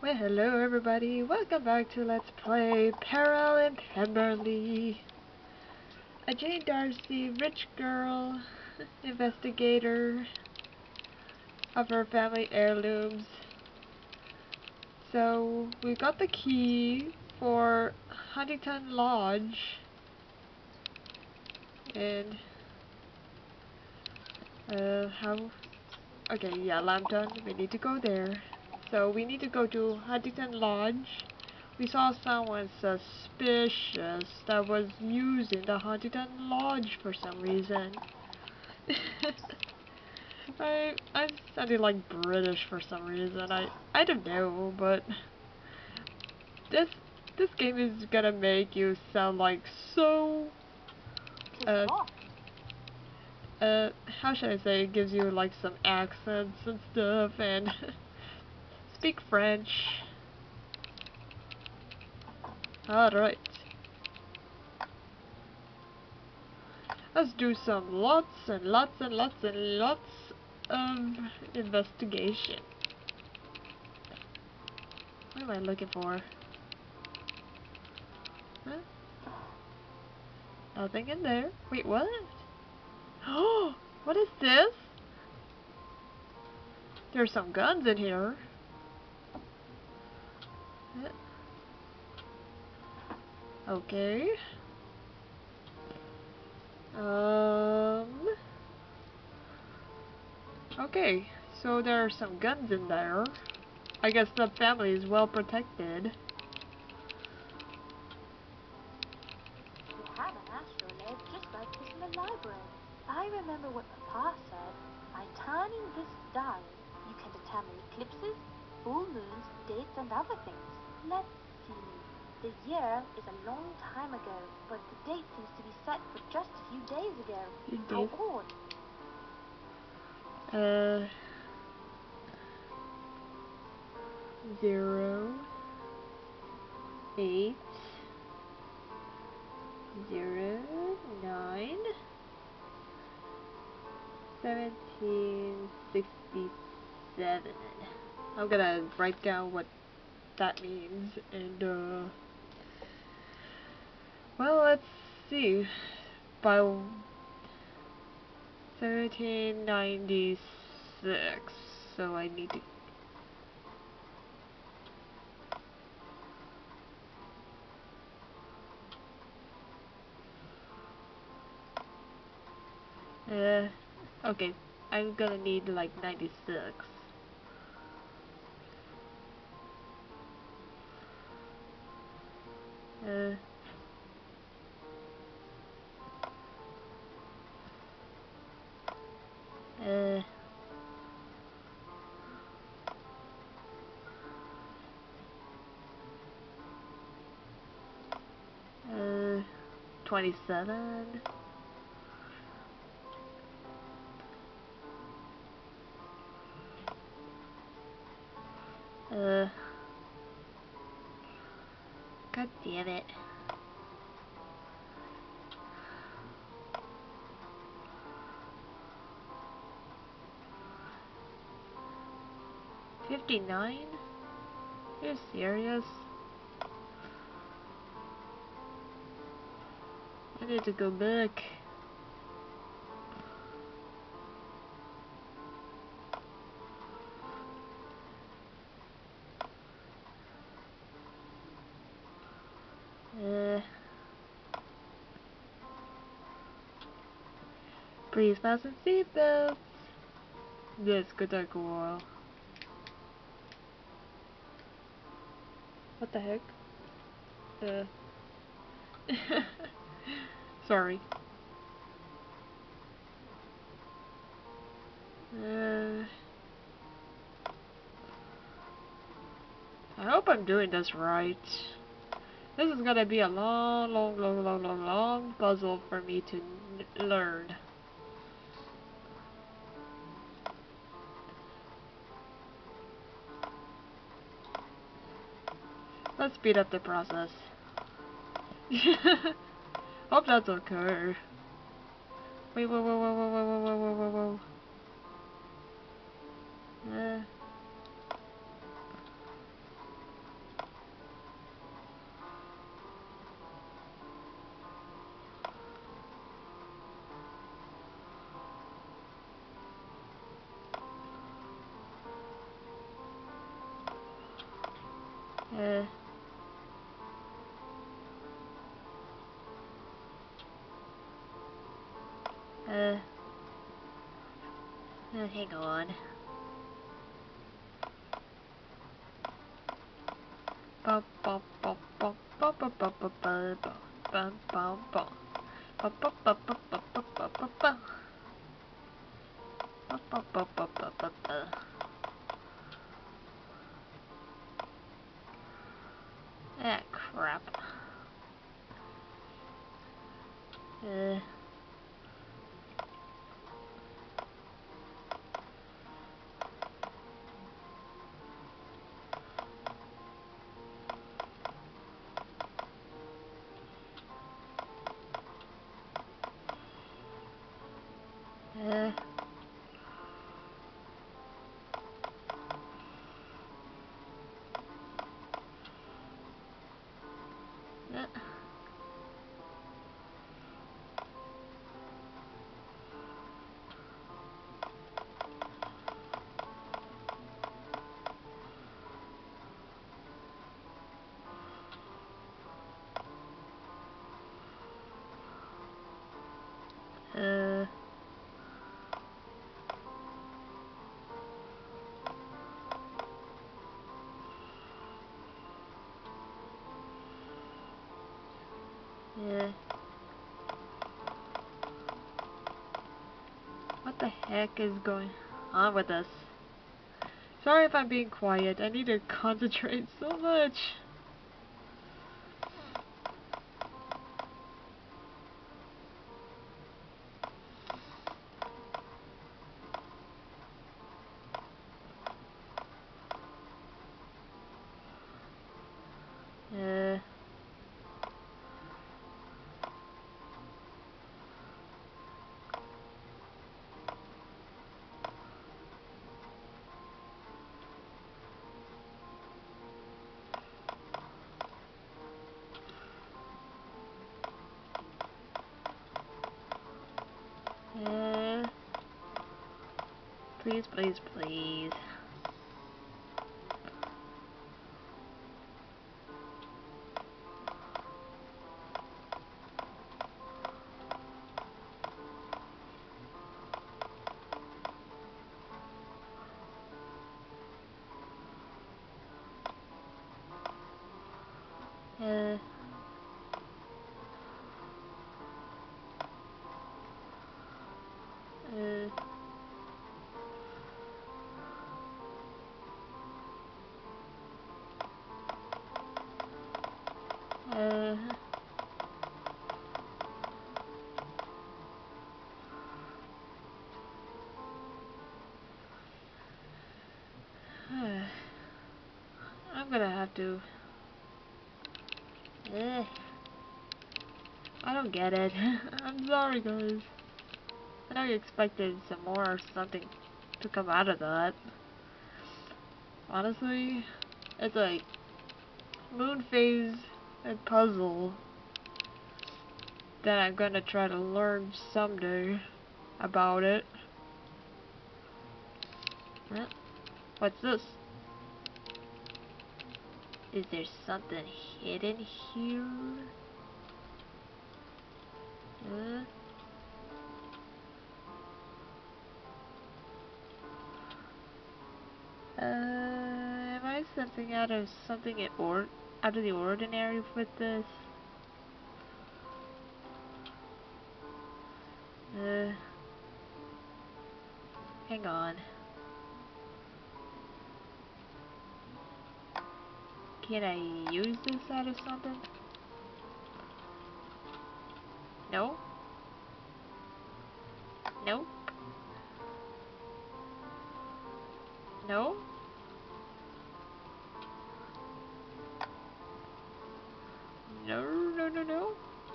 Well, hello everybody, welcome back to Let's Play Peril in Pemberley. A Jane Darcy, rich girl, investigator of her family heirlooms. So, we got the key for Huntington Lodge. And, okay, yeah, Lambton, we need to go there. So we need to go to Huntington Lodge. We saw someone suspicious that was using the Huntington Lodge for some reason. I'm sounding like British for some reason. I don't know, but this game is gonna make you sound like so how should I say, it gives you like some accents and stuff and speak French. Alright. Let's do some lots and lots and lots and lots of investigation. What am I looking for? Huh? Nothing in there. Wait, what? Oh, what is this? There's some guns in here. Okay. Okay, so there are some guns in there. I guess the family is well protected. We have an astrolabe just like this in the library. I remember what Papa said. By turning this dial, you can determine eclipses, full moons, dates, and other things. Let's see. The year is a long time ago, but the date seems to be set for just a few days ago. How odd. 0, 8, 0, 9, 1767. I'm gonna write down what that means and well, let's see. By 1796, so I need to okay, I'm gonna need like 96. Uh, 27. 'God damn it. $59? Are you serious? I need to go back. Please fasten seatbelts. Yes, good take a while. What the heck? Sorry. I hope I'm doing this right. This is gonna be a long puzzle for me to learn. Let's speed up the process. Hope that's okay. Wait, whoa. Uh. Hang on. Bum bum bum bum bum bum bum bum bum bum bum bum. Bum bum bum bum bum bum bum bum bum. Bum bum bum bum bum bum bum. Ah, crap. Uh. Uh. Yeah. What the heck is going on with us? Sorry if I'm being quiet. I need to concentrate so much. Uh. Please, please, please. Uh. Uh. I'm gonna have to. I don't get it. I'm sorry, guys. I know you expected some more or something to come out of that. Honestly, it's like moon phase and puzzle that I'm gonna try to learn someday about it. Huh? What's this? Is there something hidden here? Am I something out of out of the ordinary with this? Hang on. Can I use this out of something? No? No? No? No, no, no, no.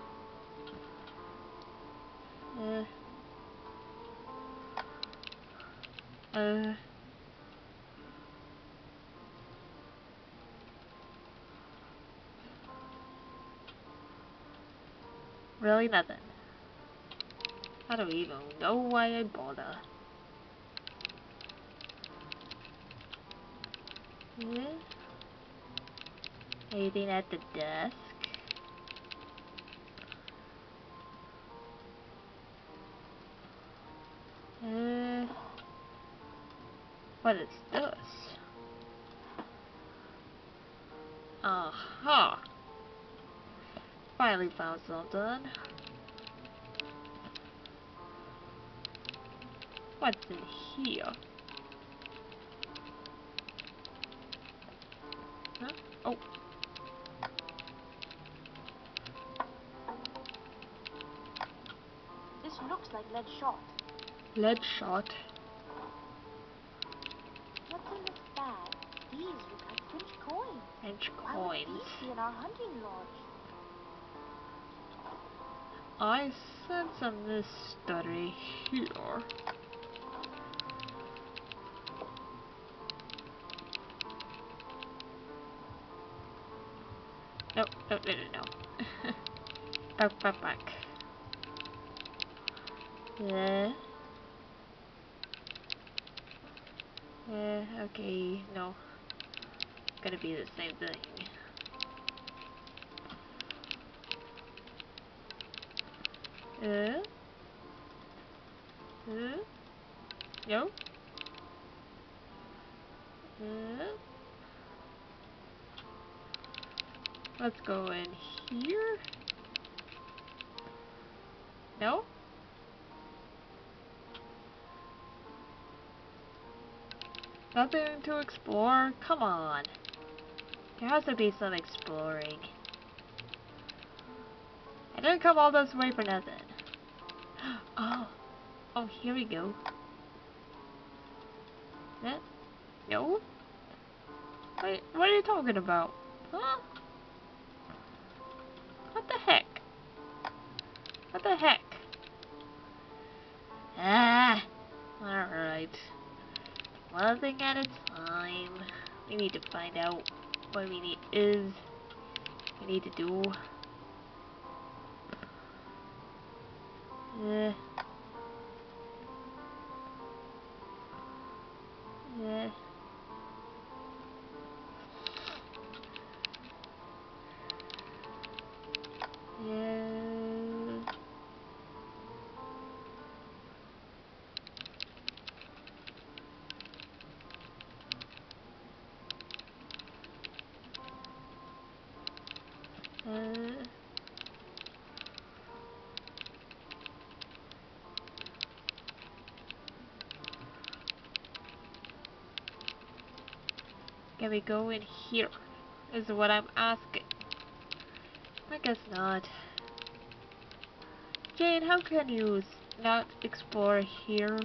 Really nothing. I don't even know why I bother. Anything at the desk? What is this? Aha! Finally found something. What's in here? Huh? Oh. This looks like lead shot. Lead shot. What's in this bag? These look like French coins. French Why would coins. these be in our hunting lodge? I sense a mystery here. No. Back. Okay, no. Gonna be the same thing. No? Let's go in here. No? Nothing to explore? Come on. There has to be some exploring. I didn't come all this way for nothing. Oh, here we go. No? Wait, what are you talking about? Huh? What the heck? What the heck? Ah! Alright. One thing at a time. We need to find out what we need to do. Can we go in here? Is what I'm asking. I guess not. Jane, how can you not explore here?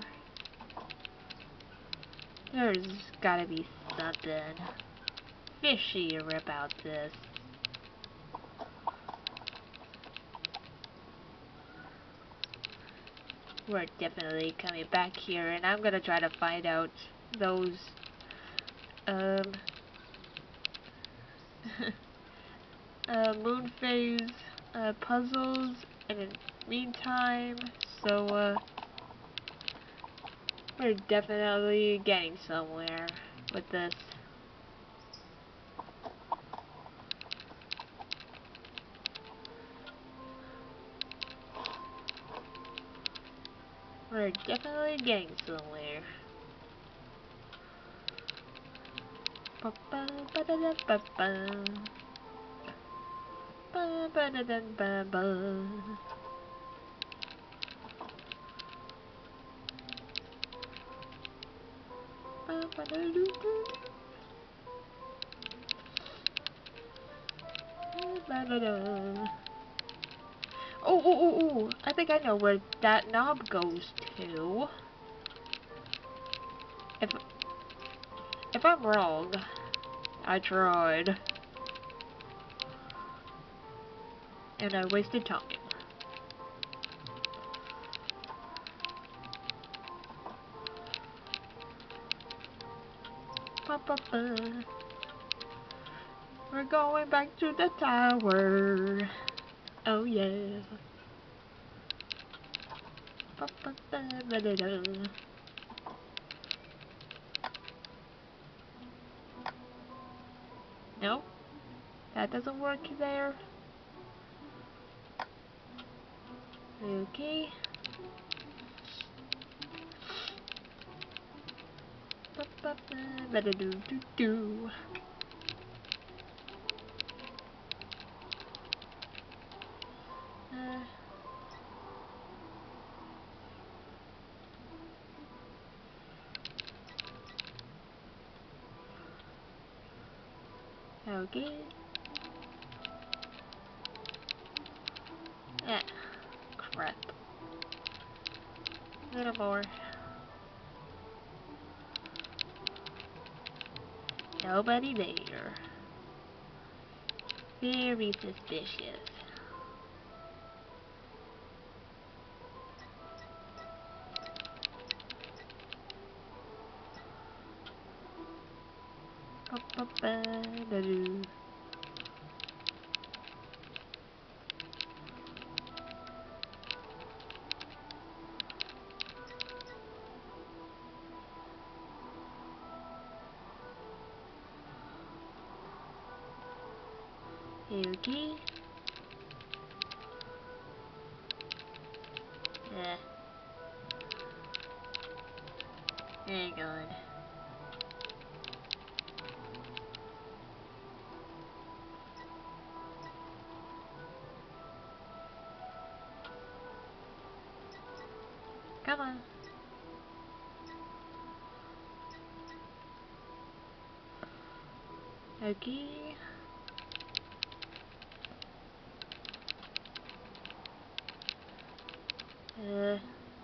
There's gotta be something fishy about this. We're definitely coming back here, and I'm gonna try to find out those moon phase puzzles in the meantime. So we're definitely getting somewhere with this. We're definitely getting somewhere. Ba ba ba da da ba ba. Ba ba da da ba ba. Ba ba da doo doo. Ba da da. Oh! I think I know where that knob goes to. If I'm wrong, I tried. And I wasted time. Ba, ba, ba. We're going back to the tower. Oh yeah. Ba, ba, ba, ba, da, da. No? That doesn't work there. Okay. Better do. Okay. Ah, crap. A little more. Nobody there. Very suspicious. Ba-ba-ba-da-doo. Okay. Hang on. Come on. Okay. Uh.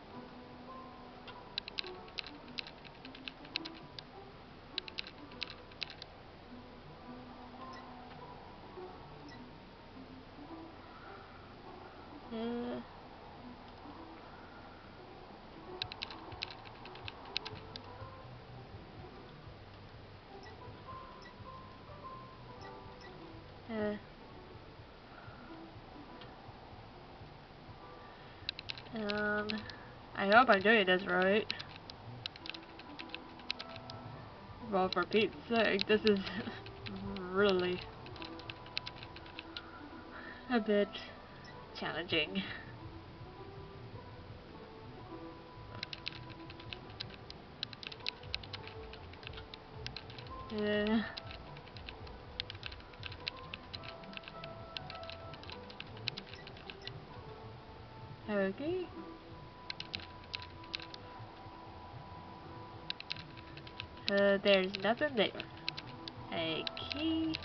I hope I'm doing this right. Well, for Pete's sake, this is really a bit challenging. Okay. There's nothing there. A key.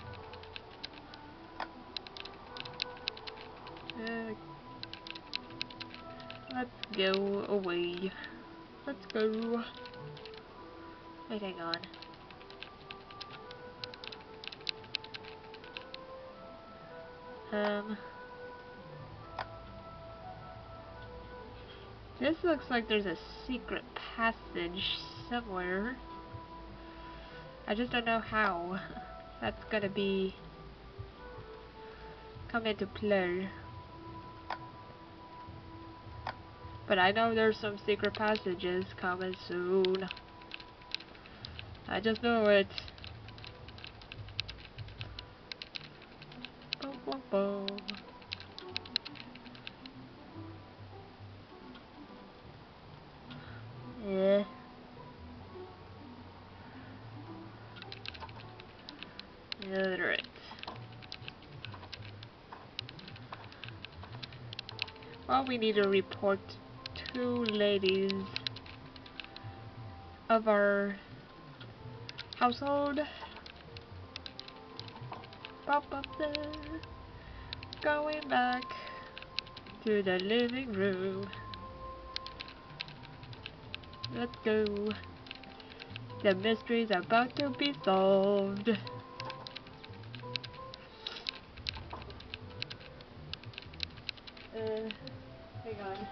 Let's go away. Let's go. Wait, hang on. This looks like there's a secret passage somewhere. I just don't know how that's gonna be come into play. But I know there's some secret passages coming soon. I just know it. Boom, boom, boom. Yeah. Alright. Well, we need to report 2 ladies of our household. Pop up there. Going back to the living room. Let's go. The mystery's about to be solved. Hang on.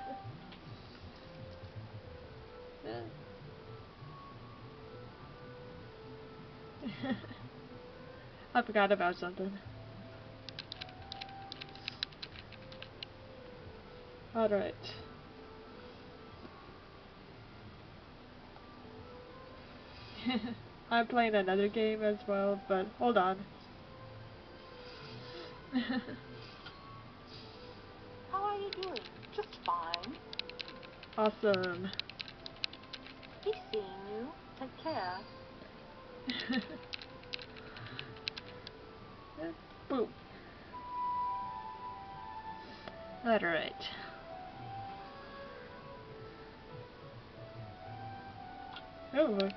I forgot about something. Alright. I'm playing another game as well, but hold on. How are you doing? Just fine. Awesome. Be seeing you. Take care. Boom. Alright. Oh.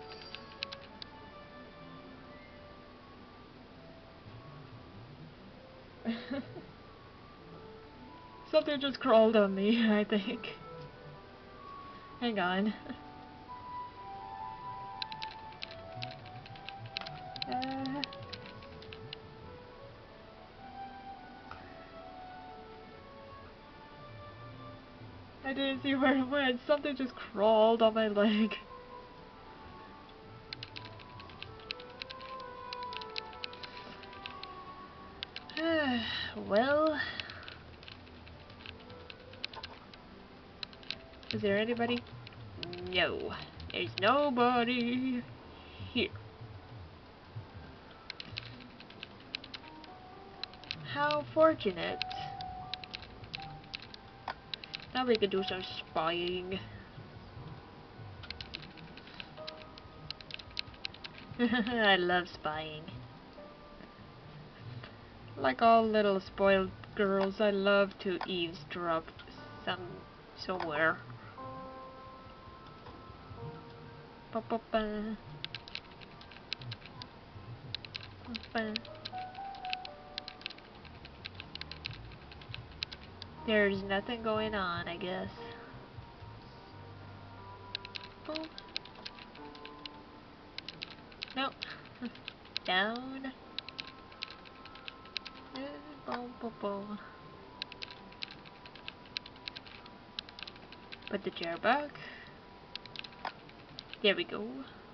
Something just crawled on me, I think. Hang on. I didn't see where it went. Something just crawled on my leg. Well, is there anybody? No, there's nobody here. How fortunate. Now we can do some spying. I love spying. Like all little spoiled girls, I love to eavesdrop somewhere. Ba-ba-ba. Ba-ba. There's nothing going on, I guess. Boom. Nope. Down. Boom, boom, boom. Put the chair back. There we go.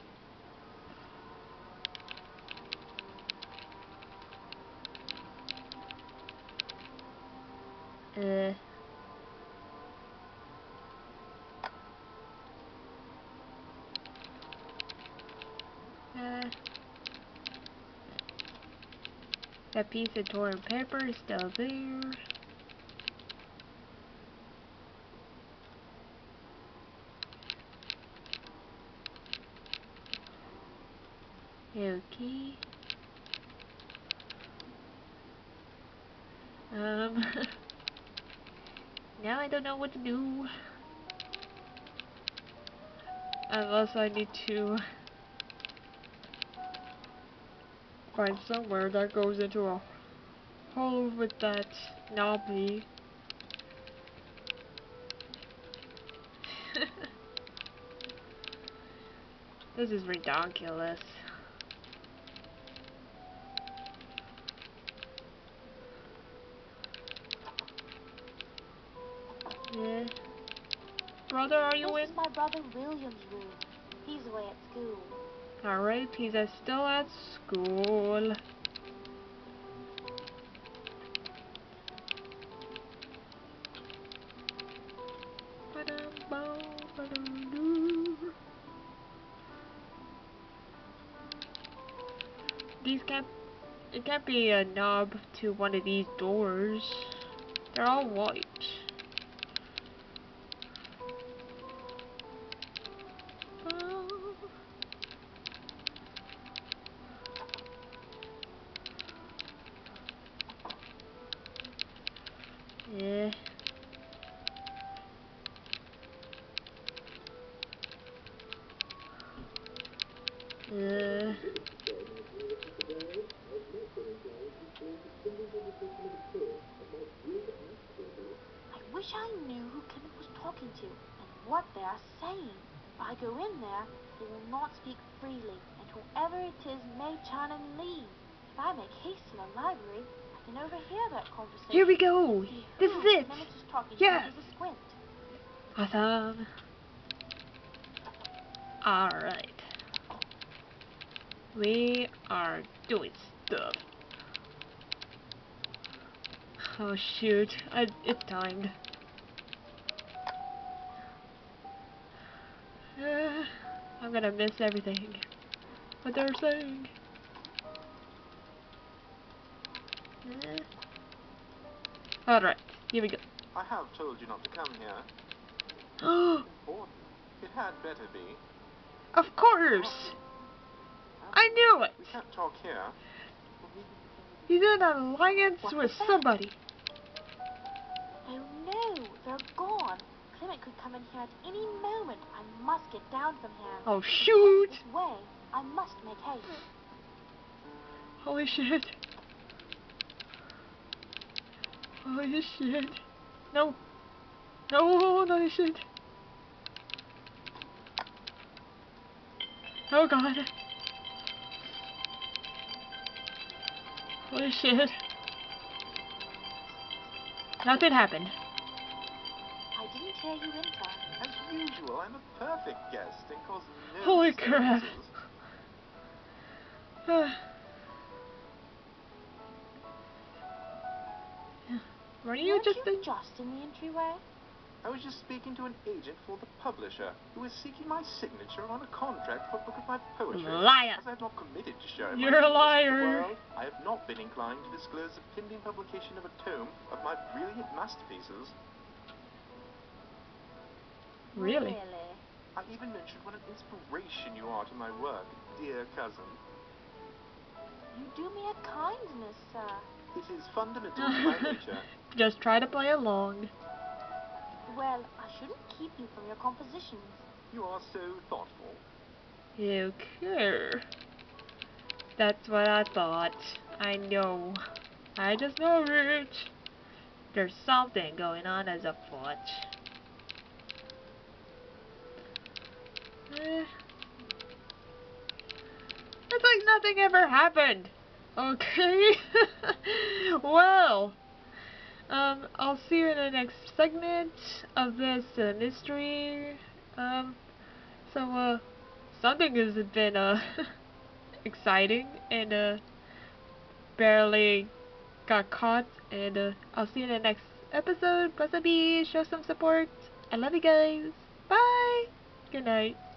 That piece of torn paper is still there. Okay. Now I don't know what to do. Unless I need to find somewhere that goes into a hole with that knobby. This is ridiculous. Yeah. Brother, are you in? This is my brother William's room. He's away at school. Alright, he's still at school. It can't be a knob to one of these doors. They're all white. Yeah. I wish I knew who Kenneth was talking to and what they are saying. If I go in there, they will not speak freely, and whoever it is may turn and leave. If I make haste to the library, I can overhear that conversation. Here we go! See This who is it! Clement is talking Yes! to with a squint. Awesome. Alright. We are doing stuff. Oh shoot, it timed. I'm gonna miss everything. What they're saying. Alright, here we go. I have told you not to come here. Of Important. It had better be. course! I knew it! We can't talk here. He's in an alliance What with was that? somebody. Oh no, they're gone. Clement could come in here at any moment. I must get down from here. Oh shoot! This way. I must make haste. Holy shit. Holy shit. No. No, no shit. Oh god. Holy shit. Nothing happened. I didn't hear you enter. As usual, I'm a perfect guest and cause no Holy crap. disturbances. Were you Weren't just you just in the entryway? I was just speaking to an agent for the publisher who is seeking my signature on a contract for a book of my poetry. Liar. As I have not committed to sharing You're my a genius with the liar. world, I have not been inclined to disclose the pending publication of a tome of my brilliant masterpieces. Really? I even mentioned what an inspiration you are to my work, dear cousin. You do me a kindness, sir. It is fundamental to my nature. Just try to play along. Well, I shouldn't keep you from your compositions. You are so thoughtful. Okay. That's what I thought. I know. I just know it. There's something going on as a foot. It's like nothing ever happened. Okay. Well, I'll see you in the next segment of this mystery. Something has been exciting and barely got caught. And I'll see you in the next episode. Bless be. Show some support. I love you guys. Bye. Good night.